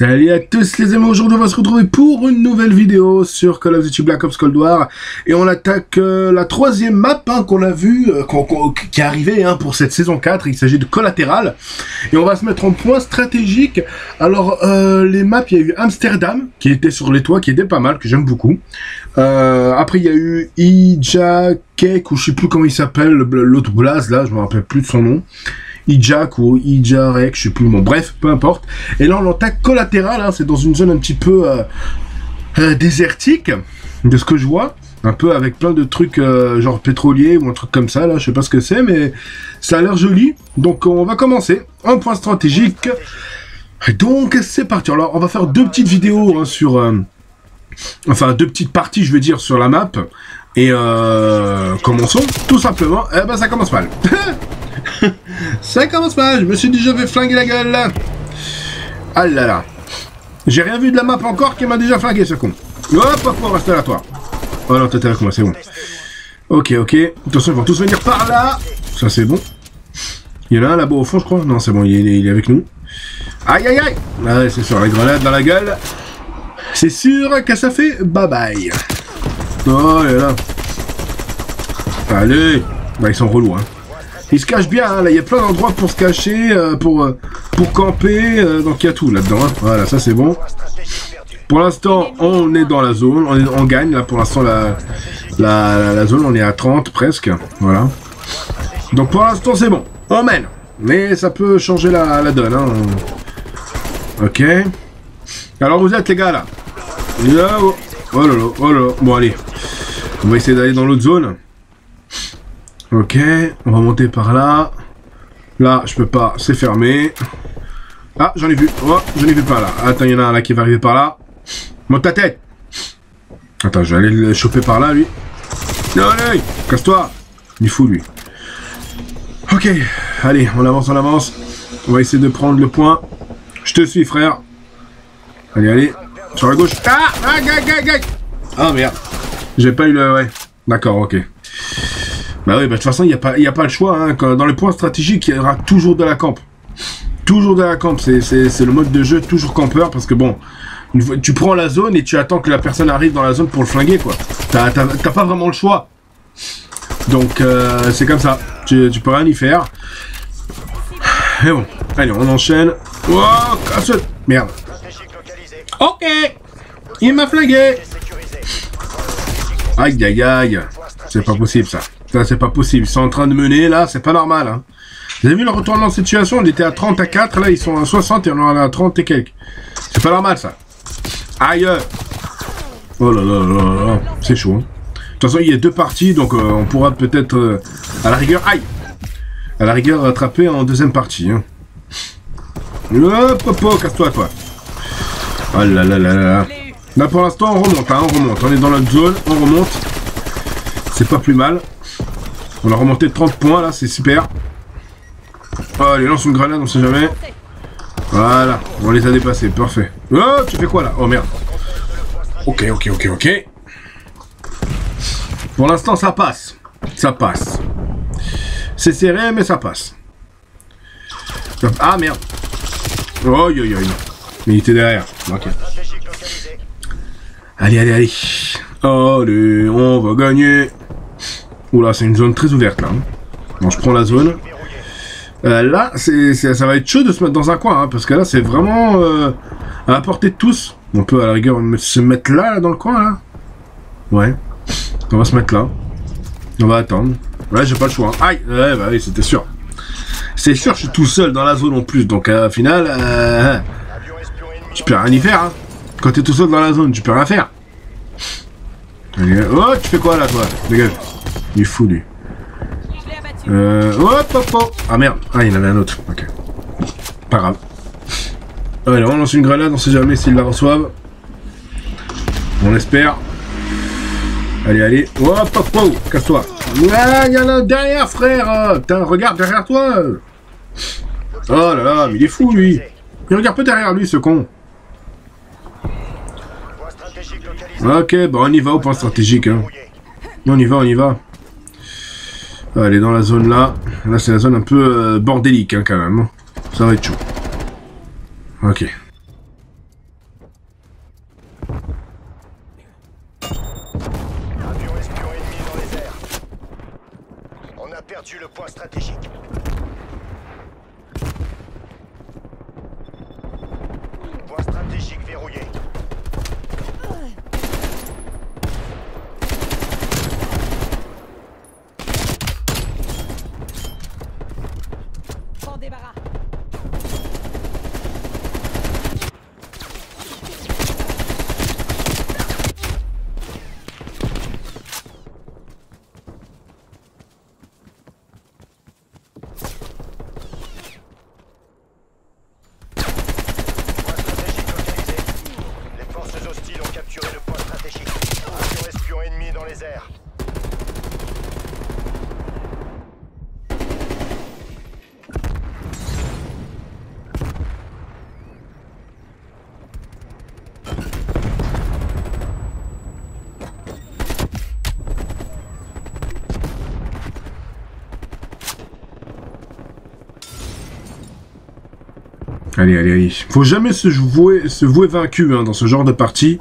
Salut à tous les amis, aujourd'hui on va se retrouver pour une nouvelle vidéo sur Call of Duty Black Ops Cold War et on attaque la troisième map qu'on a vue, qui est arrivée pour cette saison 4, il s'agit de Collateral et on va se mettre en point stratégique. Alors les maps, il y a eu Amsterdam qui était sur les toits, qui était pas mal, que j'aime beaucoup. Après il y a eu Ija Cake ou je sais plus comment il s'appelle, l'autre blaze là, je me rappelle plus de son nom. Ijak ou Ijarek, je sais plus, bon bref, peu importe. Et là on attaque Collateral, c'est dans une zone un petit peu désertique, de ce que je vois, un peu avec plein de trucs genre pétrolier ou un truc comme ça, là, je sais pas ce que c'est, mais ça a l'air joli. Donc on va commencer, un point stratégique. Donc c'est parti, alors on va faire deux petites vidéos sur... enfin deux petites parties je veux dire sur la map. Et commençons, tout simplement, eh ben ça commence mal. Ça commence mal, je me suis dit je vais flinguer la gueule là. Ah là là. J'ai rien vu de la map encore qui m'a déjà flingué ce con. Hop, hop, reste là toi. Oh non, t'es avec moi, c'est bon. Ok, ok. Attention, ils vont tous venir par là. Ça c'est bon. Il y en a un là-bas au fond je crois. Non c'est bon, il est avec nous. Aïe aïe aïe. Ah ouais, c'est sûr, les grenades dans la gueule. C'est sûr que ça fait bye bye. Oh là là. Allez. Bah ils sont relous hein. Ils se cachent bien, hein. Là il y a plein d'endroits pour se cacher, pour camper, donc il y a tout là-dedans, hein. Voilà, ça c'est bon. Pour l'instant, on est dans la zone, on gagne, là pour l'instant la zone, on est à 30 presque, voilà. Donc pour l'instant c'est bon, on mène, mais ça peut changer la donne, hein. Ok. Alors vous êtes les gars là. Là-haut. Oh là là, oh là là, bon allez. On va essayer d'aller dans l'autre zone. Ok, on va monter par là. Là, je peux pas, c'est fermé. Ah, j'en ai vu. Oh, j'en ai vu par là. Attends, il y en a un là qui va arriver par là. Monte ta tête. Attends, je vais aller le choper par là, lui. Allez, casse-toi. Il est fou, lui. Ok, allez, on avance, on avance. On va essayer de prendre le point. Je te suis, frère. Allez, allez. Sur la gauche. Ah, ah, merde. J'ai pas eu le... Ouais. D'accord, ok. Bah oui, bah de toute façon, il n'y a pas le choix. Hein. Dans les points stratégiques, il y aura toujours de la camp. Toujours de la camp. C'est le mode de jeu toujours campeur. Parce que bon, tu prends la zone et tu attends que la personne arrive dans la zone pour le flinguer, quoi. T'as pas vraiment le choix. Donc, c'est comme ça. Tu peux rien y faire. Et bon, allez, on enchaîne. Oh, casse. Merde. Ok. Il m'a flingué. Aïe, aïe, aïe. C'est pas possible, ça. Ça, c'est pas possible. Ils sont en train de mener, là. C'est pas normal, hein. Vous avez vu le retournement de situation? On était à 30 à 4. Là, ils sont à 60 et on est à 30 et quelques. C'est pas normal, ça. Aïe. Oh là là là là. C'est chaud, hein. De toute façon, il y a deux parties. Donc, on pourra peut-être, à la rigueur... Aïe. À la rigueur, rattraper en deuxième partie, hein. Hop, hop, hop. Casse-toi, toi. Oh là là là là. Là, pour l'instant, on remonte, hein. On remonte. On est dans notre zone. On remonte. C'est pas plus mal. On a remonté de 30 points là, c'est super. Oh, allez, lance une grenade, on sait jamais. Voilà, on les a dépassés, parfait. Oh, tu fais quoi là? Oh merde. Ok, ok, ok, ok. Pour l'instant, ça passe. Ça passe. C'est serré, mais ça passe. Ah merde. Oh, yo, yo, yo. Mais il était derrière. Ok. Allez, allez, allez. Allez, on va gagner. Oula, c'est une zone très ouverte là. Bon, je prends la zone. Là, ça va être chaud de se mettre dans un coin, hein, parce que là, c'est vraiment à la portée de tous. On peut à la rigueur se mettre là, dans le coin, là. Ouais. On va se mettre là. On va attendre. Ouais, j'ai pas le choix. Hein. Aïe. Ouais, bah oui, c'était sûr. C'est sûr, je suis tout seul dans la zone en plus. Donc, au final, tu peux rien y faire. Hein. Quand t'es tout seul dans la zone, tu peux rien faire. Allez, oh, tu fais quoi là, toi? Dégage. Il est fou, lui. Hop, hop, hop. Ah merde. Ah, il y en avait un autre. Ok. Pas grave. Allez, on lance une grenade. On sait jamais s'ils la reçoivent. On espère. Allez, allez. Hop, hop, hop. Casse-toi. Ah, il y en a un derrière, frère. Putain, regarde derrière toi. Oh là là, mais il est fou, lui. Il regarde pas derrière lui, ce con. Ok, bon, on y va au point stratégique. Hein. On y va, on y va. Allez, dans la zone là. Là, c'est la zone un peu bordélique, hein, quand même. Ça va être chaud. Ok. débarras. Les forces hostiles ont capturé le point stratégique. Avion espion ennemi dans les airs. Allez, allez, allez. Faut jamais se vouer vaincu hein, dans ce genre de partie.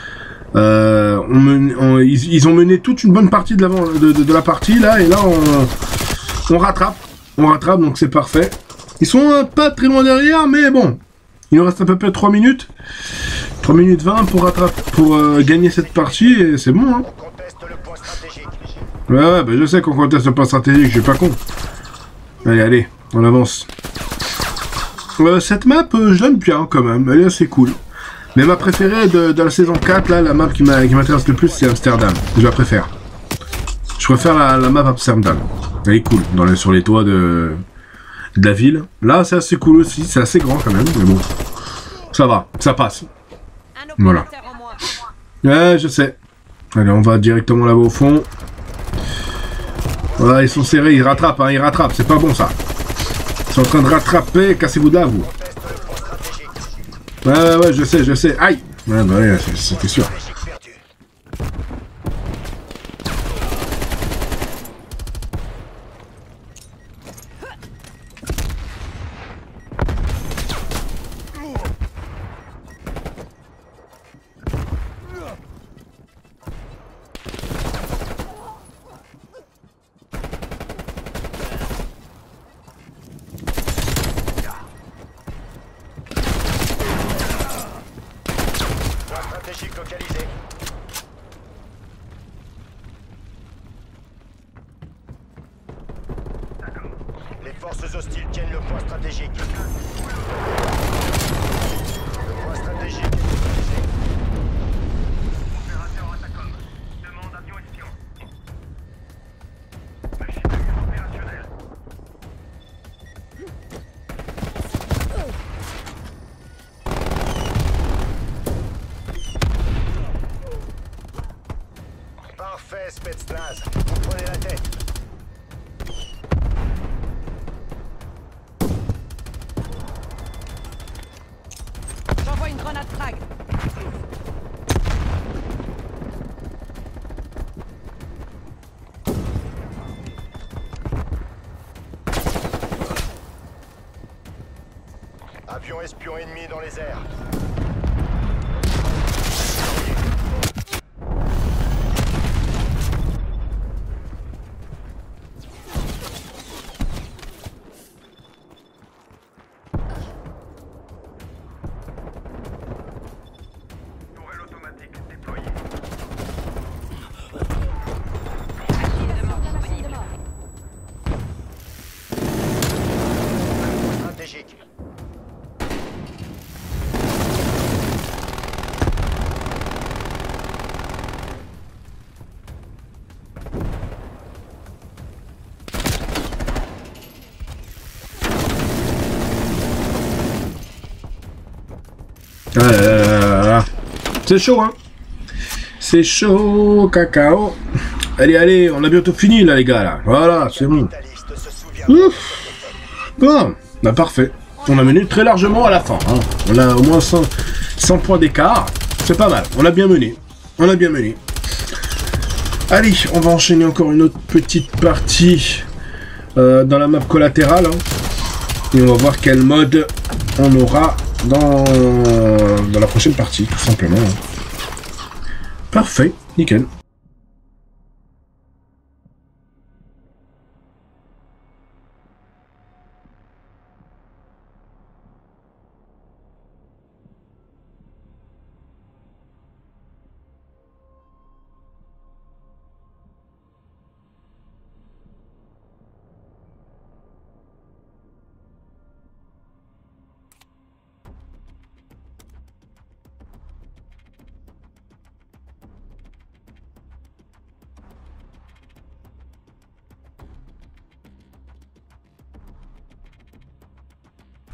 Ils ont mené toute une bonne partie de la partie là, et là on rattrape. On rattrape, donc c'est parfait. Ils sont pas très loin derrière, mais bon. Il nous reste à peu près 3 minutes. 3 minutes 20 pour gagner cette partie, et c'est bon. Hein. On conteste le point stratégique. Ouais, bah je sais qu'on conteste le point stratégique, je suis pas con. Allez, allez, on avance. Cette map, je l'aime bien quand même, elle est assez cool. Mais ma préférée de la saison 4, là, la map qui m'intéresse le plus, c'est Amsterdam. Je la préfère. Je préfère la map Amsterdam. Elle est cool, sur les toits de la ville. Là, c'est assez cool aussi, c'est assez grand quand même, mais bon. Ça va, ça passe. Voilà. Ouais, je sais. Allez, on va directement là-bas au fond. Voilà, ils sont serrés, ils rattrapent, hein, ils rattrapent, c'est pas bon ça. Ils sont en train de rattraper, cassez-vous de là, vous. Ouais, je sais. Aïe! Ouais, bah ouais, c'était sûr. Stratégique localisé. Les forces hostiles tiennent le point stratégique. Le point stratégique est localisé. Opérateur Atacom. Demande avion espion. Machine opérationnelle. Parfait, Spetsnaz. Vous prenez la tête. J'envoie une grenade frag. Avion espion ennemi dans les airs. Tourelle automatique déployée. Stratégique. C'est chaud, hein. C'est chaud, cacao. Allez, allez, on a bientôt fini, là, les gars, là. Voilà, c'est bon. Ouf. Bon, bah parfait. On a mené très largement à la fin. Hein. On a au moins 100 points d'écart. C'est pas mal. On a bien mené. On a bien mené. Allez, on va enchaîner encore une autre petite partie dans la map collatérale. Hein. Et on va voir quel mode on aura dans la prochaine partie, tout simplement. Parfait, nickel.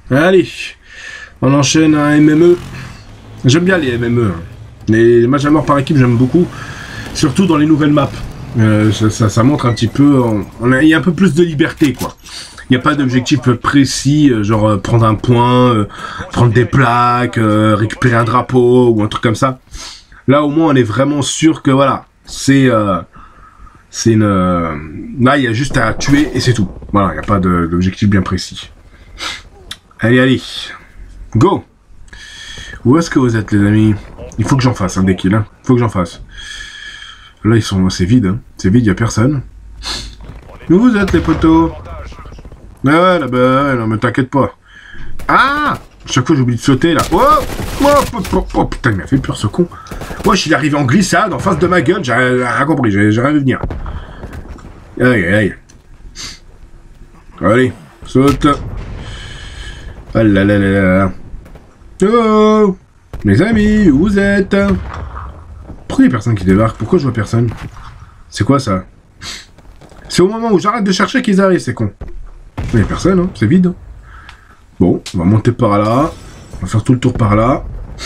Allez, on enchaîne un MME. J'aime bien les MME. Hein. Les matchs à mort par équipe, j'aime beaucoup. Surtout dans les nouvelles maps. Ça montre un petit peu... il y a un peu plus de liberté, quoi. Il n'y a pas d'objectif précis, genre prendre un point, prendre des plaques, récupérer un drapeau ou un truc comme ça. Là, au moins, on est vraiment sûr que, voilà, c'est une... Là, il y a juste à tuer et c'est tout. Voilà, il n'y a pas d'objectif bien précis. Allez, allez. Go. Où est-ce que vous êtes, les amis? Il faut que j'en fasse, des kills, hein. Il faut que j'en fasse. Là, c'est vide, hein. C'est vide, il n'y a personne. Où vous êtes, les potos? Ouais, là-bas, non, mais t'inquiète pas. Ah! Chaque fois, j'oublie de sauter, là. Oh! Oh, putain, il m'a fait peur, ce con. Wesh, il est arrivé en glissade, en face de ma gueule, j'ai rien compris, j'ai rien vu venir. Aïe, aïe. Allez, saute. Ah là là là là. Oh! Mes amis, où vous êtes? Pourquoi il y a personne qui débarque? Pourquoi je vois personne? C'est quoi, ça? C'est au moment où j'arrête de chercher qu'ils arrivent, c'est con. Il n'y a personne, hein, c'est vide. Bon, on va monter par là. On va faire tout le tour par là.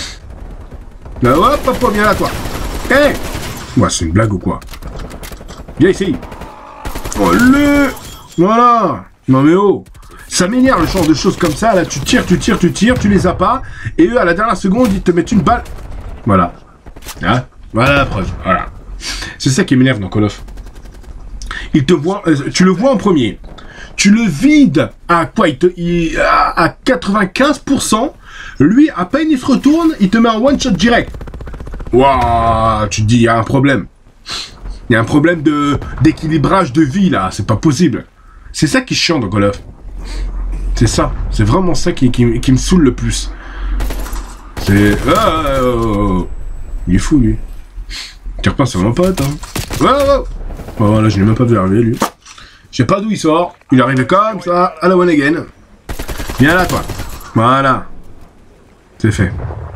Là, hop, hop, viens là, toi. Hé hey. Ouais, c'est une blague ou quoi? Viens ici. Oh, voilà. Non, mais oh. Ça m'énerve le genre de choses comme ça. Là, tu tires, tu les as pas. Et eux, à la dernière seconde, ils te mettent une balle. Voilà. Hein, voilà la preuve. Voilà. C'est ça qui m'énerve dans Call of. Il te voit, tu le vois en premier. Tu le vides à quoi? À 95%. Lui, à peine il se retourne, il te met un one-shot direct. Waouh, tu te dis, il y a un problème. Il y a un problème d'équilibrage de vie, là. C'est pas possible. C'est ça qui est chiant dans Call of. C'est ça. C'est vraiment ça qui me saoule le plus. C'est... Il est fou, lui. Tire pas sur mon pote, hein. Oh, voilà, je l'ai même pas vu arriver, lui. Je sais pas d'où il sort. Il est arrivé comme ça, à la one again. Viens là, toi. Voilà. C'est fait.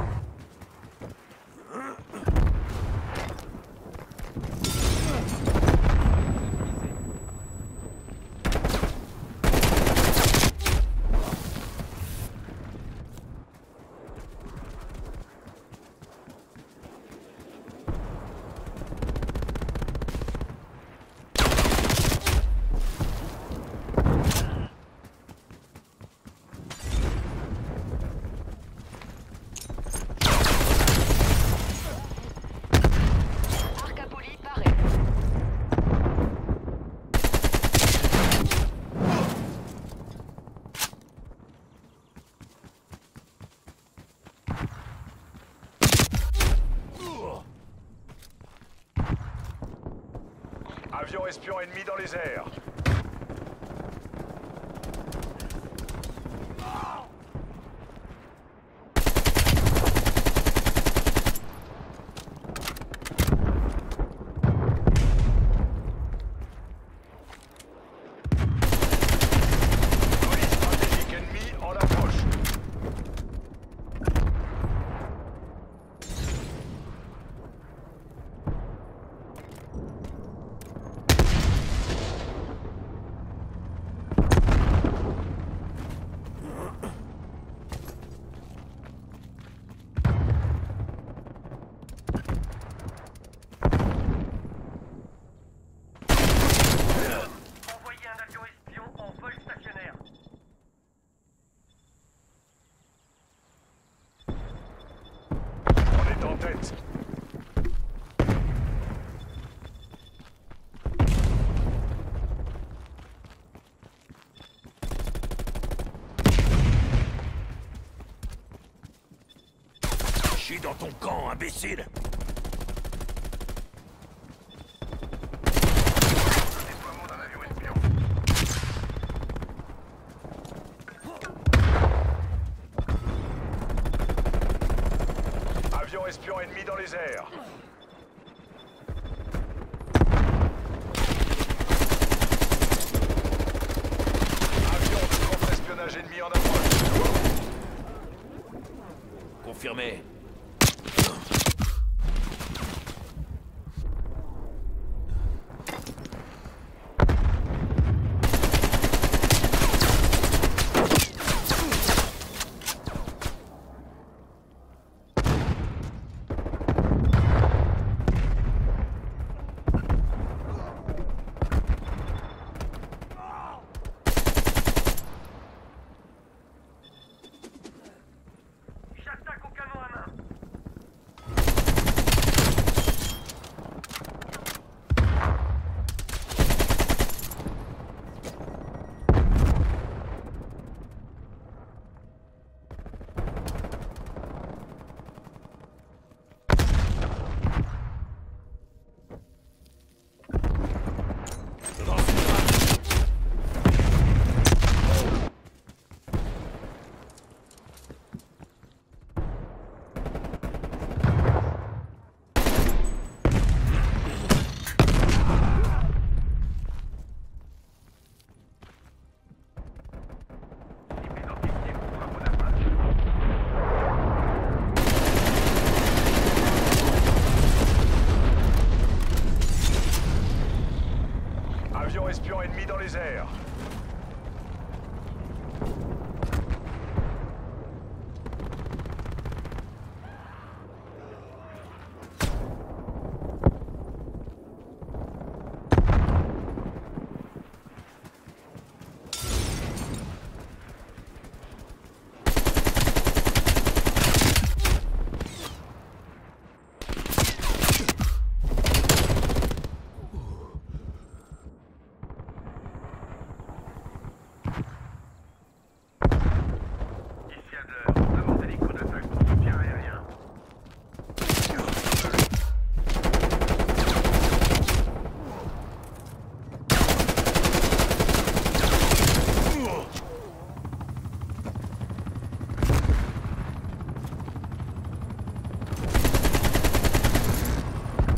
Avion espion ennemi dans les airs. Police stratégique ennemi en approche. Tête. Je suis dans ton camp, imbécile. Déploiement d'un avion espion. Avion espion ennemi dans les airs. Avion de contre-espionnage ennemi en approche. Confirmé.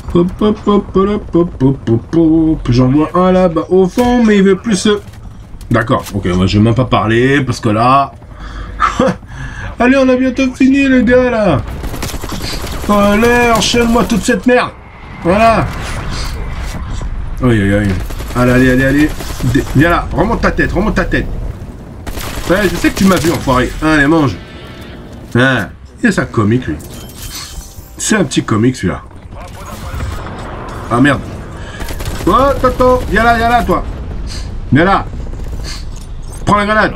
Hop, hop, hop, hop, hop, hop, hop, hop. J'en vois un là-bas au fond, mais il veut plus se... D'accord, ok, moi je vais même pas parler, parce que là... Allez, on a bientôt fini, les gars, là. Allez, enchaîne-moi toute cette merde. Voilà. Aïe, aïe, aïe. Allez, allez, allez, allez. Viens là, remonte ta tête, remonte ta tête. Ouais, je sais que tu m'as vu, enfoiré. Allez, mange. Ah, il est ça comique, lui. C'est un petit comique, celui-là. Ah, merde. Oh, Toto, viens là, toi. Viens là. Prends la grenade.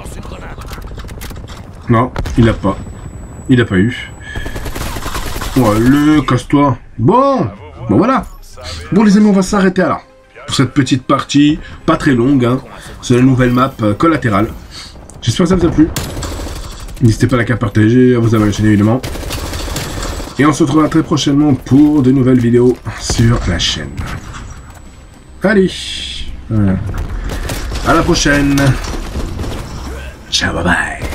Non, il l'a pas. Il l'a pas eu. Oh, casse-toi. Bon, voilà. Bon, les amis, on va s'arrêter alors. Pour cette petite partie, pas très longue, hein. C'est la nouvelle map collatérale. J'espère que ça vous a plu. N'hésitez pas à liker, à partager, à vous abonner à la chaîne évidemment. Et on se retrouvera très prochainement pour de nouvelles vidéos sur la chaîne. Allez, voilà. À la prochaine. Ciao, bye bye.